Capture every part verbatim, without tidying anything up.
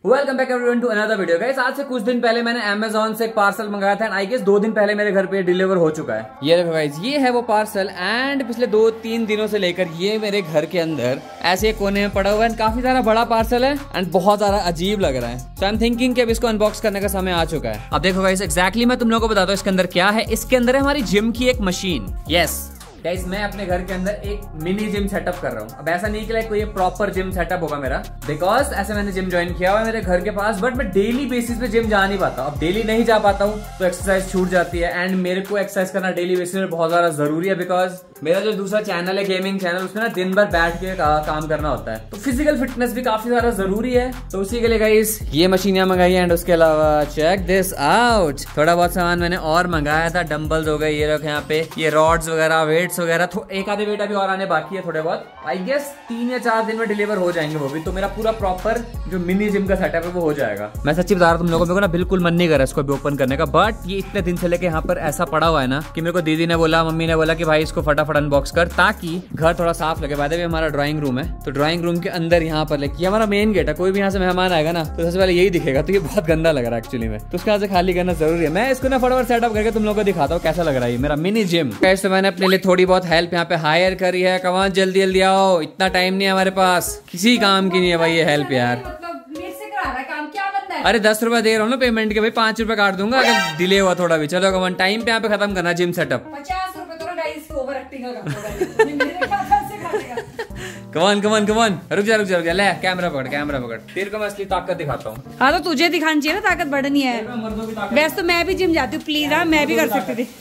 Welcome back everyone to another video guys. आज से कुछ दिन पहले मैंने अमेजोन से एक पार्सल मंगाया था एंड आई गेस दो दिन पहले मेरे घर पे डिलीवर हो चुका है। ये देखो गाइस, ये है वो पार्सल एंड पिछले दो तीन दिनों से लेकर ये मेरे घर के अंदर ऐसे कोने में पड़ा हुआ है। काफी सारा बड़ा पार्सल है एंड बहुत ज्यादा अजीब लग रहा है। सो आई एम थिंकिंग कि अब इसको अनबॉक्स करने का समय आ चुका है। अब देखो गाइस, एक्जैक्टली मैं तुम लोगों को बताता हूँ इसके अंदर क्या है। इसके अंदर है हमारी जिम की एक मशीन। यस गाइस, मैं अपने घर के अंदर एक मिनी जिम सेटअप कर रहा हूँ। अब ऐसा नहीं कि लाइक कोई प्रॉपर जिम सेटअप होगा मेरा, बिकॉज ऐसे मैंने जिम ज्वाइन किया हुआ है मेरे घर के पास, बट मैं डेली बेसिस पे जिम जा नहीं पाता। अब डेली नहीं जा पाता हूँ तो एक्सरसाइज छूट जाती है एंड मेरे को एक्सरसाइज करना डेली बेसिस पे बहुत ज्यादा जरूरी है, बिकॉज मेरा जो दूसरा चैनल है गेमिंग चैनल, उसमें ना दिन भर बैठ के का, काम करना होता है, तो फिजिकल फिटनेस भी काफी ज्यादा जरूरी है। तो उसी के लिए गाइस ये मशीनियां मंगाई एंड उसके अलावा चेक दिस आउट, थोड़ा बहुत सामान मैंने और मंगाया था। डंबल्स हो गए, ये रखे यहाँ पे, ये रॉड्स वगैरह, वेट्स वगैरह, एक आधे वेट अभी और आने बाकी है थोड़े बहुत। आई गेस तीन या चार दिन में डिलीवर हो जाएंगे वो भी, तो मेरा पूरा प्रॉपर जो मिनी जिम का सेटअप है वो हो जाएगा। मैं सच्ची बता रहा हूं तुम लोगों को, ना बिल्कुल मन नहीं कर रहा इसको भी ओपन करने का, बट ये इतने दिन से लेके यहाँ पर ऐसा पड़ा हुआ है ना कि मेरे को दीदी ने बोला, मम्मी ने बोला कि भाई इसको फटाफट अनबॉक्स कर ताकि घर थोड़ा साफ लगे। बाय द वे हमारा ड्राइंग रूम है, तो ड्राइंग रूम के अंदर यहाँ पर लेके हमारा मेन गेट है, कोई भी यहाँ से मेहमान आएगा ना तो सबसे पहले यही दिखेगा, तो ये बहुत गंदा लग रहा है एक्चुअली में, तो उसके यहाँ से खाली करना जरूरी है। मैं इसको ना फटाफट सेटअप करके तुम लोगों को दिखाता हूँ कैसा लग रहा है मेरा मिनी जिम। कैसे मैंने अपने लिए थोड़ी बहुत हेल्प यहाँ पे हायर करी है। कमाल, जल्दी जल्दी आओ, इतना टाइम नहीं है हमारे पास, किसी काम की नहीं है भाई ये हेल्प यार। काम क्या बनता है? अरे दस रुपए दे रहा हूँ ना पेमेंट के, भाई पांच रुपए काट दूंगा अगर डिले हुआ थोड़ा भी। चलो कमान, टाइम पे यहाँ पे खत्म करना जिम सेटअप। पचास रुपए तो गाइस ओवर एक्टिंग का कमान कमान कमान, रुक जा रुक जा रुक जा, ले कैमरा पकड़ कैमरा पकड़, तेरे को मैं असली ताकत दिखाता हूँ। हाँ तो तुझे दिखानी चाहिए ना, ताकत बढ़नी है। वैसे तो मैं भी जिम जाती हूँ, प्लीज हाँ मैं भी कर सकती थी।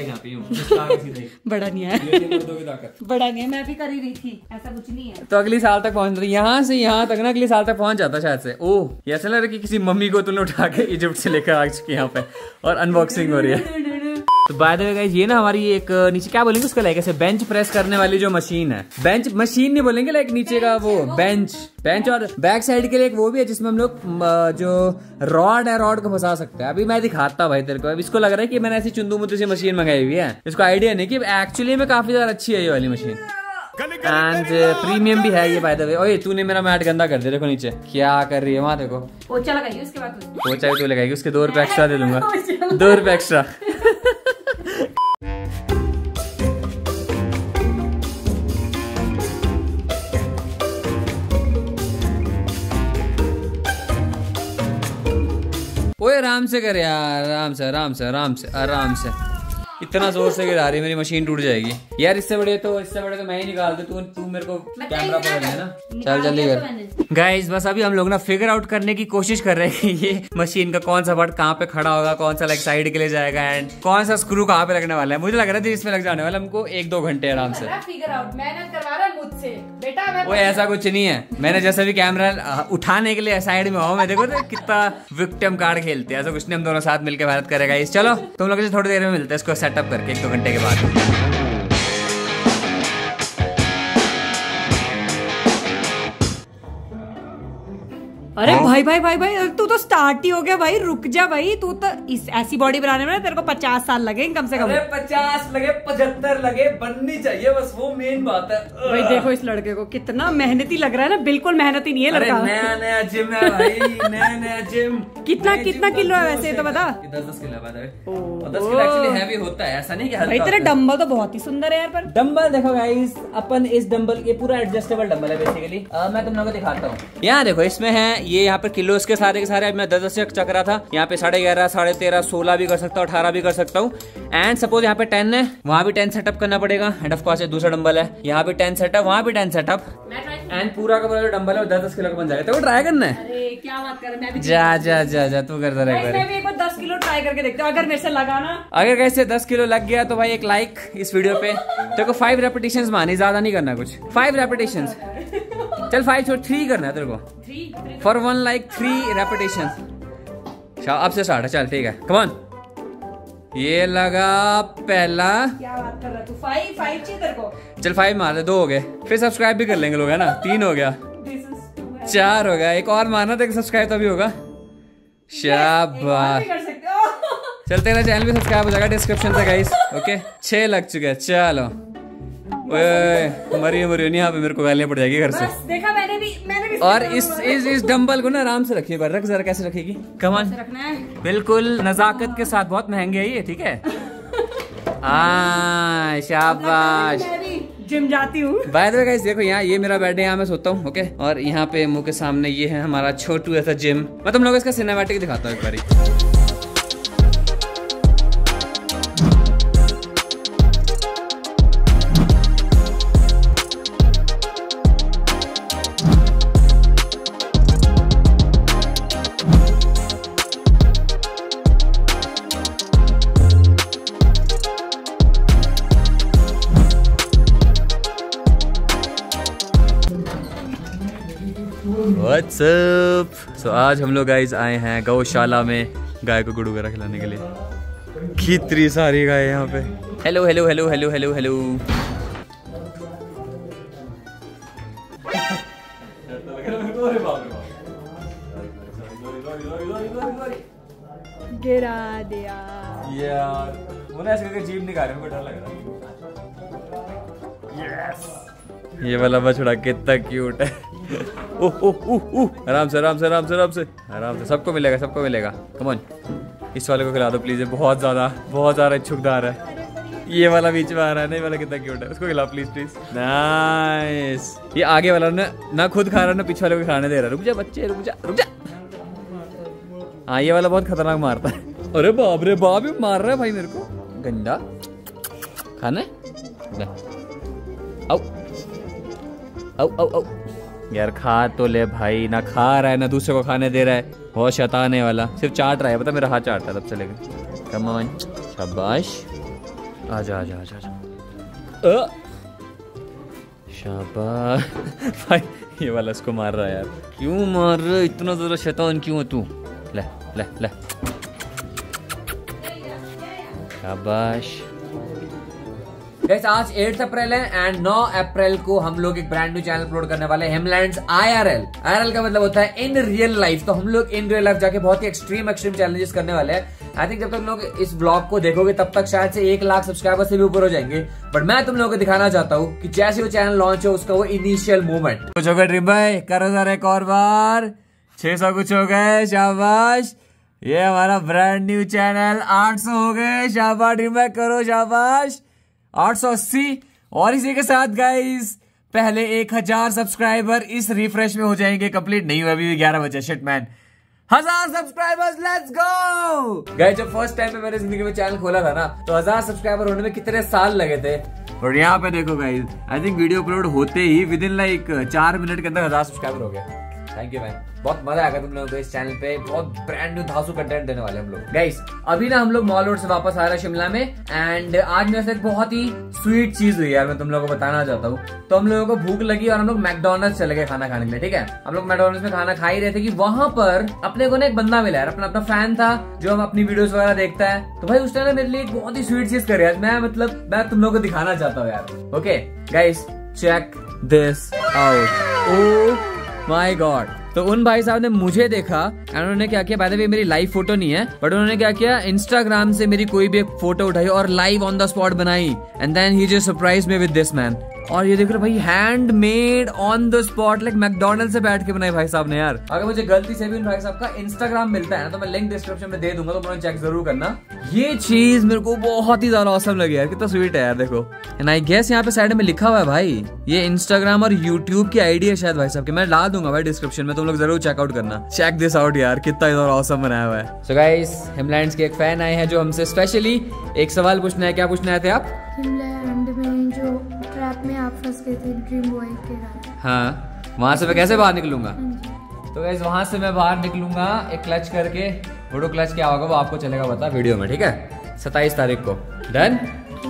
बड़ा नहीं है, बड़ा नहीं है, मैं भी कर ही रही थी, ऐसा कुछ नहीं है। तो अगली साल तक पहुंच रही, यहाँ से यहाँ तक ना अगली साल तक पहुंच जाता शायद से। ओह, ये ऐसा लग रहा है कि किसी मम्मी को तुमने उठा के इजिप्ट से लेकर आ चुकी यहाँ पे और अनबॉक्सिंग हो रही है। तो बाय द वे गाइस, ये ना हमारी एक नीचे क्या बोलेंगे उसका, लाइक ऐसे बेंच प्रेस करने वाली जो मशीन है, बेंच मशीन नहीं बोलेंगे, लाइक नीचे का वो बेंच बेंच और बैक साइड के लिए एक वो भी है जिसमें हम लोग जो रॉड है रॉड को फंसा सकते हैं। अभी मैं दिखाता भाई तेरे को। अब इसको लग रहा है कि मैंने ऐसी चुंदू मुंदू सी मशीन मंगाई हुई है, इसको आइडिया नहीं कि एक्चुअली में काफी ज्यादा अच्छी है ये वाली मशीन एंड प्रीमियम भी है ये बाय द वे। ओए तूने मेरा मैट गंदा कर दिया, देखो नीचे क्या कर रही है वहाँ, देखो पोछा लगाइए उसके बाद पोछा भी तू लगाएगी, उसके दो रुपए एक्स्ट्रा दे दूंगा, दो रुपए एक्स्ट्रा। ओए आराम से कर यार, आराम से आराम से आराम से आराम से, इतना जोर से गिरा रही, मेरी मशीन टूट जाएगी यार। इससे बड़े तो इससे बड़े तो मैं ही निकाल दूं, तू तू मेरे को कैमरा पकड़ लेना। चल जल्दी कर गाइस। बस अभी हम लोग ना फिगर आउट करने की कोशिश कर रहे हैं कि ये मशीन का कौन सा पार्ट कहाँ पे खड़ा होगा, कौन सा लाइक साइड के लिए जाएगा एंड कौन सा स्क्रू कहाँ पे लगने वाला है। मुझे लग रहा है इसमें लग जाने वाला हमको एक दो घंटे आराम से। फिगर आउट मेहनत करवा रहा है मुझसे बेटा। वो ऐसा कुछ नहीं है, मैंने जैसे भी कैमरा उठाने के लिए साइड में हो, मैं देखो तो कितना विक्टिम कार्ड खेलते हैं, ऐसा कुछ नहीं, हम दोनों साथ मिलकर मेहनत करेगा इस। चलो तुम लोग से थोड़ी देर में मिलते हैं इसको सेटअप करके एक दो घंटे के बाद। अरे भाई भाई भाई भाई तू तो स्टार्ट ही हो गया भाई, रुक जा भाई। तू तो इस ऐसी बॉडी बनाने में तेरे को पचास साल लगे कम से कम। अरे पचास लगे पचहत्तर लगे, बननी चाहिए बस, वो मेन बात है भाई। देखो इस लड़के को कितना मेहनती लग रहा है ना, बिल्कुल मेहनती नहीं है लड़का। नया नया जिम है भाई, नया नया जिम। कितना कितना किलो है वैसे तो बता। दस दस किलो है, दस किलो एक्चुअली हैवी होता है, ऐसा नहीं कि हल्का। भाई तेरे डंबल तो बहुत ही सुंदर है यार। पर डंबल देखो गाइस, अपन इस डंबल, ये पूरा एडजस्टेबल डंबल है बेसिकली। मैं तुम लोगों को दिखाता हूँ। यहाँ देखो इसमें है ये, यहाँ पर किलो के सारे के सारे मैं दस दस से चक रहा था, यहाँ पे साढ़े ग्यारह साढ़े तेरह सोलह भी कर सकता हूँ, अठारह भी कर सकता हूँ एंड सपोज यहाँ पे टेन है, वहाँ भी टेन सेटअप करना पड़ेगा एंड ऑफ कोर्स दूसरा डंबल है, यहाँ भी टेन सेटअप, वहाँ भी टेन सेटअप एंड पूरा का पूरा जो डंबल है वो दस दस किलो का बन जाएगा। तो ट्राई करना है। अरे क्या बात कर रहा है, जा जा जा जा तू करता रहे। मैं भी एक बार दस किलो ट्राई करके देखते हूँ, अगर मेरे से लगा ना, अगर कैसे दस किलो लग गया तो भाई एक लाइक इस वीडियो पे। तेरे को फाइव रेपिटेशंस मानी, ज्यादा नहीं करना कुछ, फाइव रेपिटेशंस। चल फाइव छोड़, थ्री करना है तेरे को, for one like three repetitions. अब से स्टार्ट है, चल ठीक है, कम ऑन। ये लगा पहला। क्या बात कर रहा तू, फाइव फाइव चाहिए तेरे को। चल फाइव मार दे, दो हो गए, फिर सब्सक्राइब भी कर लेंगे लोग, है ना। तीन हो गया, चार हो गया, एक और मारना तो सब्सक्राइब तभी होगा। शाबाश, चल तेरा चैनल भी सब्सक्राइब हो जाएगा डिस्क्रिप्शन से गाइस। ओके छह लग चुके हैं, चलो। ओए मरियो मरियो नहीं, यहाँ पे मेरे को गालियां पड़ जाएगी घर से। देखा मैंने भी मैंने भी और इस इस इस डंबल को ना आराम से रखिए, रख जरा, कैसे रखेगी? कमान रखना है बिल्कुल नजाकत के साथ, बहुत महंगे है ये, ठीक है? हाँ शाबाश। जिम जाती हूँ। बाय द वे गाइस देखो यहाँ ये मेरा बेड है, यहाँ मैं सोता हूँ, ओके? और यहाँ पे मुंह के सामने ये है हमारा छोटू ऐसा जिम। मैं तुम लोग इसका सिनेमैटिक दिखाता हूँ एक बारी। What's up? So, आज हम लोग गाइस आए हैं गौशाला में गाय को गुड़ वगैरह खिलाने के लिए। कितनी सारी गाय यहाँ पे। Hello hello hello hello hello hello. गिरा दिया यार, वो ना ऐसे करके जीभ निकाले, मेरे को डर लग रहा है। yes! ये वाला बछड़ा कितना क्यूट है। ओह ओह ओह ओह, आराम से आराम से आराम से आराम से आराम से, सबको मिलेगा सबको मिलेगा। कम ऑन, इस वाले को खिला दो प्लीज, बहुत ज्यादा बहुत ज्यादा इच्छुकदार है। ये वाला बीच में आ रहा है, नहीं वाला कितना क्यूट है, उसको खिला प्लीज प्लीज। नाइस। ये आगे वाला ना ना खुद खा रहा है ना पीछे वाले को खाने दे रहा है। रुक जा बच्चे, रुक जा रुक जा। हाँ ये वाला बहुत खतरनाक मारता है। अरे बाप रे बाप, ये मार रहा है भाई मेरे को। गंदा खाना आओ आओ आओ आओ यार, खा तो ले भाई, ना खा रहा है ना दूसरे को खाने दे रहा है, बहुत शैताने वाला, सिर्फ चाट रहा है, पता मेरा हाथ चाट रहा है तब से लेकर। कम ऑन, शाबाश, आजा आजा आजा आजा, शाबाश। भाई ये वाला इसको मार रहा है यार, क्यों मार रहा है इतना ज़रा, शैतान क्यों है तू? ले ले ले, शाबाश। गाइस आज आठ अप्रैल है एंड नौ अप्रैल को हम लोग एक ब्रांड न्यू चैनल अपलोड करने वाले हैं, Himlands I R L. I R L का मतलब होता है इन रियल लाइफ। तो हम लोग इन रियल लाइफ जाके बहुत ही एक्सट्रीम एक्सट्रीम चैलेंजेस करने वाले हैं। आई थिंक जब तक लोग इस ब्लॉग को देखोगे तब तक शायद से एक लाख सब्सक्राइबर से भी ऊपर हो जाएंगे। बट मैं तुम लोगों को दिखाना चाहता हूँ कि जैसे वो चैनल लॉन्च हो उसका वो इनिशियल मूवमेंट कुछ हो गया। ड्रीम भाई करो जरा एक और बार, छह सौ कुछ हो गए, शाबाश। ये हमारा ब्रांड न्यू चैनल आठ सौ हो गए, शाबाश। ड्रीम भाई करो, शाबाश। आठ सौ अस्सी। और इसी के साथ गाइस पहले एक हजार सब्सक्राइबर इस रिफ्रेश में हो जाएंगे कंप्लीट। नहीं हुआ अभी ग्यारह बजे, शिट मैन। हजार सब्सक्राइबर्स, लेट्स गो। गाइस जब फर्स्ट टाइम पे मैंने जिंदगी में चैनल खोला था ना, तो हजार सब्सक्राइबर होने में कितने साल लगे थे। और यहाँ पे देखो guys, I think video upload होते ही विद इन लाइक चार मिनट के अंदर हजार सब्सक्राइबर हो गए। थैंक यू मैन, बहुत मजा आएगा तुम लोगों को इस चैनल पे। बहुत ब्रांड न्यू धांसू कंटेंट देने वाले हम लोग। गाइस अभी ना हम लोग मॉल रोड से वापस आ रहे हैं शिमला में, एंड आज मेरे साथ बहुत ही स्वीट चीज हुई यार, मैं तुम लोगों को बताना चाहता हूँ। तो हम लोगों को भूख लगी और हम लोग मैकडोनल्ड्स चले गए खाना खाने के लिए, ठीक है? हम लोग मैकडोनल्ड्स में खाना खा ही रहे थे कि वहां पर अपने को ना एक बंदा मिला यार, अपना अपना फैन था जो हम अपनी वीडियोस वगैरह देखता है। तो भाई उसने ना मेरे लिए एक बहुत ही स्वीट चीज करी यार, मैं मतलब मैं तुम लोगों को दिखाना चाहता हूँ यार। Okay guys check this out, oh my god. तो उन भाई साहब ने मुझे देखा एंड उन्होंने क्या किया, बाय द वे मेरी लाइव फोटो नहीं है, बट उन्होंने क्या किया, इंस्टाग्राम से मेरी कोई भी एक फोटो उठाई और लाइव ऑन द स्पॉट बनाई, and then he just surprise me with this man. और ये देख रहे भाई, hand made on the spot, like McDonald से बैठ के बनाई भाई साहब ने यार। अगर मुझे गलती से भी उन भाई साहब का इंस्टाग्राम मिलता है ना, तो मैं लिंक डिस्क्रिप्शन में दे दूंगा, तो उन्होंने चेक जरूर करना। ये चीज मेरे को बहुत ही ज्यादा ऑसम लगी यार, कितना स्वीट है यार, देखो। एंड आई गेस यहाँ पे साइड में लिखा हुआ है भाई, ये इंस्टाग्राम और यूट्यूब की आईडी है शायद भाई साहब की, मैं ला दूंगा भाई डिस्क्रिप्शन में, तुम लोग जरूर चेकआउट करना। चेक दिस आउट यार, कितना ज्यादा ऑसम बनाया हुआ है। सो गाइस हिमलैंड्स के एक फैन आए हैं जो हमसे स्पेशली एक सवाल पूछना है। क्या पूछना है थे आप? हिमलैंड में जो ट्रैप में आप फंस गए थे ड्रीम बॉय के गाने, हाँ, वहां से मैं कैसे बाहर निकलूंगा? तो गाइस वहां से मैं बाहर निकलूंगा एक क्लच करके। फोटो क्लच क्या होगा वो आपको चलेगा पता वीडियो में, ठीक है? सत्ताईस तारीख को। डन।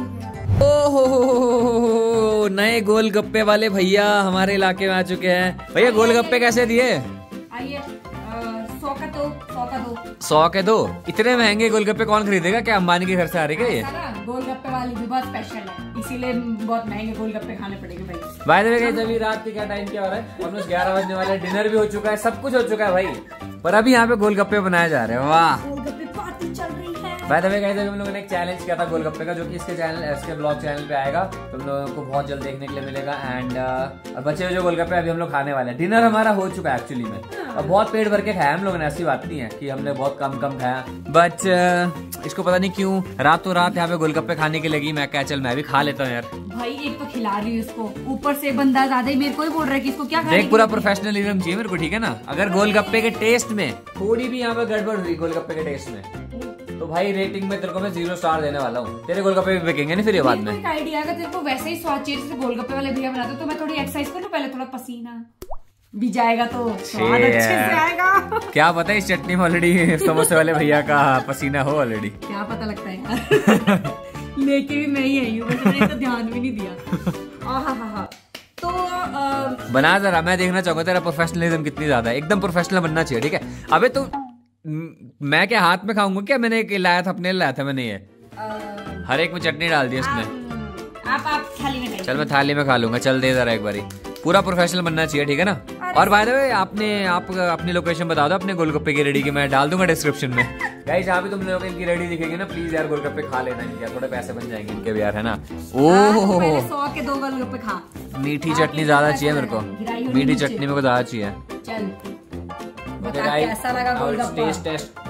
ओहो नए गोलगप्पे वाले भैया हमारे इलाके में आ चुके हैं। भैया गोलगप्पे कैसे दिए? आइए, सौ का दो, सौ का दो। सौ के दो? इतने महंगे गोलगप्पे कौन खरीदेगा? क्या अंबानी के घर से आ रही है ये? गोलगप्पे वाली भी बहुत स्पेशल है, इसीलिए बहुत महंगे गोलगप्पे खाने पड़ेंगे भाई। बाय द वे गाइस अभी रात के क्या टाइम क्या हो रहा है? ऑलमोस्ट ग्यारह बजने वाले हैं, डिनर भी हो चुका है, सब कुछ हो चुका है भाई, पर अभी यहाँ पे गोलगप्पे बनाए जा रहे हैं। वाह, गोलगप्पे पार्टी चल रही है। बाय द वे गाइस, हम लोगों ने एक चैलेंज किया था गोलगप्पे का, जो कि इसके चैनल इसके ब्लॉग चैनल पे आएगा, तुम लोगों को बहुत जल्द देखने के लिए मिलेगा। एंड uh, बचे हुए जो गोलगप्पे अभी हम लोग खाने वाले हैं। डिनर हमारा हो चुका है एक्चुअली में, और बहुत पेट भर के खाया हम लोगों ने, ऐसी बात नहीं है कि हमने बहुत कम कम खाया। बट uh, इसको पता नहीं क्यों रातों रात यहाँ पे गोलगप्पे खाने की लगी। मैं क्या चल मैं भी खा लेता हूँ यार। भाई एक तो खिला रही हूँ इसको, ऊपर से बंदा ज्यादा ही मेरे को ही बोल रहा है कि इसको क्या देख, पूरा प्रोफेशनलिज्म चाहिए मेरे को, ठीक है ना। अगर गोलगप्पे के टेस्ट में थोड़ी भी यहाँ पे गड़बड़ हुई गोलगप्पे के टेस्ट में, तो भाई रेटिंग में तेरे को मैं जीरो स्टार देने वाला हूँ। तेरे गोलगप्पे भी बिकेंगे नहीं फिर ये बाद में। एक आइडिया अगर तेरे को वैसे ही स्वाद चाहिए जैसे गोलगप्पे वाले भैया बनाते तो मैं थोड़ी एक्सरसाइज कर लूं पहले, थोड़ा पसीना भी जाएगा तो स्वाद अच्छे से आएगा। क्या पता इस चटनी में ऑलरेडी समोसे वाले भैया का पसीना हो ऑलरेडी, क्या पता लगता है यार। लेके भी मैं ही आई हूँ, मैंने तो ध्यान भी नहीं दिया। आहा हा हा। तो आ... बना जरा, मैं देखना चाहूंगा तेरा प्रोफेशनलिज्म कितनी ज्यादा है। एकदम प्रोफेशनल बनना चाहिए, ठीक है। अबे तो मैं क्या हाथ में खाऊंगा क्या? मैंने एक लाया था, अपने लाया था मैंने ये, हर एक में चटनी डाल दी उसने। आप आप थाली में, चल मैं थाली में खा लूंगा। चल दे जरा एक बारी, पूरा प्रोफेशनल बनना चाहिए, ठीक है ना। और बाय द वे आपने आप अपनी लोकेशन बता दो अपने गोलगप्पे की रेडी की, मैं डाल दूंगा डिस्क्रिप्शन में। गाइस जहाँ भी तुम लोग इनकी रेडी दिखेगी ना, प्लीज यार गोलगप्पे खा लेना इनके, थोड़े पैसे बन जाएंगे इनके भी यार, है ना। ओह सौ के दो गोलगप्पे खा। मीठी चटनी ज्यादा चाहिए मेरे को, मीठी चटनी मेरे को ज्यादा चाहिए। चल बता कैसा लगा गोलगप्पा? टेस्ट टेस्ट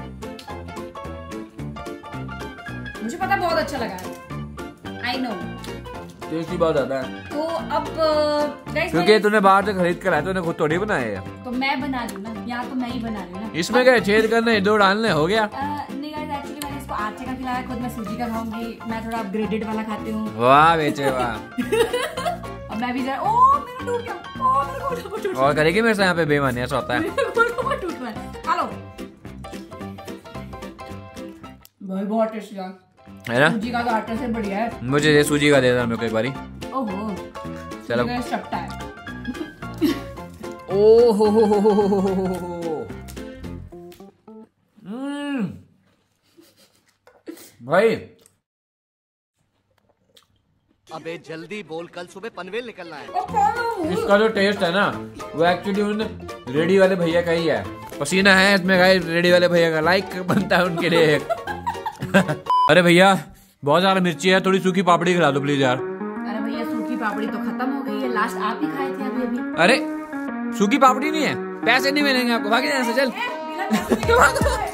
मुझे पता बहुत अच्छा लगा है, आई नो टेस्टी बहुत ज्यादा है। तो अब गाइस क्योंकि तूने बाहर से खरीद कर आया, तूने खुद थोड़ी बनाया है। तो मैं बना लूं ना, यहाँ तो मैं ही बना रही हूँ ना। इसमें क्या छेद करने दो डालने हो गया। नहीं गाइस, एक्चुअली मैंने इसको आटे का खिलाया, खुद मैं सूजी का खाऊंगी। मैं थोड़ा अपग्रेडेड वाला खाती हूँ। वाह बेचे वाह। और मैं भी जरा, ओ मेरा टूट गया, ओ मेरा गोलगप्पा टूट गया। और करेगी मेरे से यहाँ पे बेईमानी, ऐसा होता है। गोलगप्पा टूट रहा है। हेलो भाई, बहुत टेस्टी है ना, सूजी का तो आटे से बढ़िया है। मुझे ये सूजी का दे दे मेरे को एक बारी। ओहो चलो चपटा है। ओहो हो हो हो हो हो। हम्म भाई अबे जल्दी बोल, कल सुबह पनवेल निकलना है। इसका जो टेस्ट है ना, वो एक्चुअली उन रेडी वाले भैया का ही है। पसीना है इसमें गाइस, रेडी वाले भैया का लाइक बनता है उनके लिए। अरे भैया बहुत ज्यादा मिर्ची है, थोड़ी सूखी पापड़ी खिला दो प्लीज यार। अरे भैया सूखी पापड़ी तो खत्म हो गई है, लास्ट आप ही खाए थे अभी अभी। अरे सूखी पापड़ी नहीं है, पैसे नहीं मिलेंगे आपको, भागे यहाँ से चल।